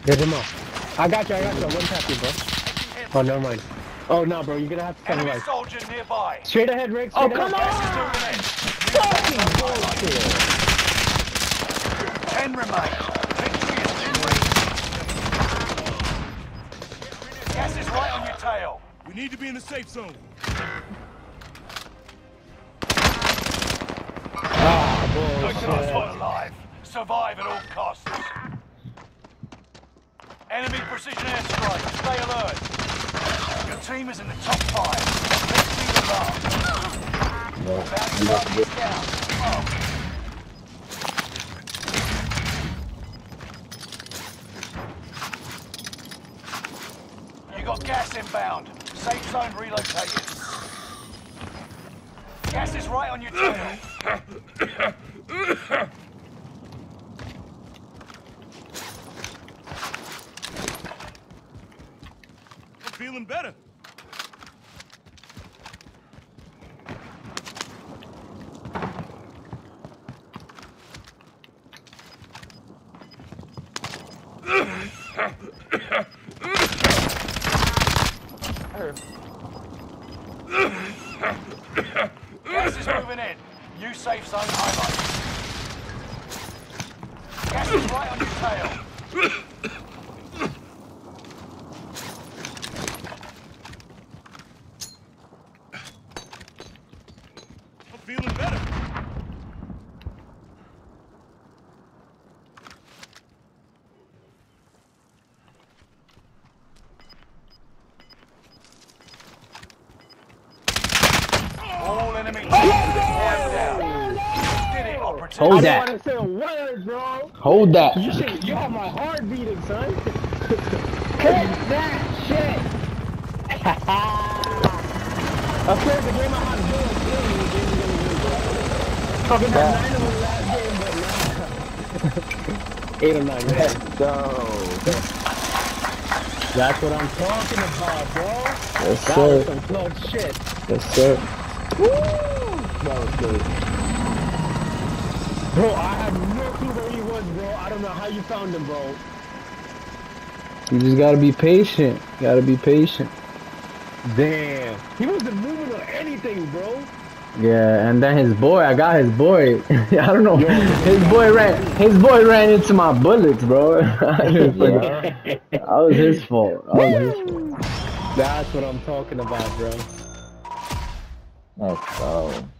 Hit him up. I got you. I wouldn't tap you, bro. Oh, never mind. Oh, no, bro. You're gonna have to come right. Soldier nearby. Straight ahead, Rick. Straight ahead. Come on! Fucking bullshit. 10 remain. Victory is in reach. Gas is right on your tail. We need to be in the safe zone. Ah, bullshit. Alive. Survive at all costs. Enemy precision airstrike. Stay alert. Your team is in the top 5. Let's see the last. Bounty down. Oh. You got gas inbound. Safe zone relocated. Gas is right on your tail. I'm feeling better. Gas is moving in. New safe zone highlighted. Gas is right on your tail. I'm feeling better. All enemy teams down. Did it, operative. Hold I that. don't want to say a word, bro. Hold that. You have my heart beating, son. Cut that shit. Of course, the game I had to do is good. Fucking had 9 of them last game, but 8 or 9. Let's go. That's what I'm talking about, bro. Yes, That sir. was some close shit. Yes, sir. Woo! That was good. Bro, I have no clue where he was, bro. I don't know how you found him, bro. You just gotta be patient. Gotta be patient. Damn. He wasn't moving or anything, bro. Yeah, and then his boy, I got his boy. I don't know. His boy ran into my bullets, bro. That was his fault. That's what I'm talking about, bro. Let's go.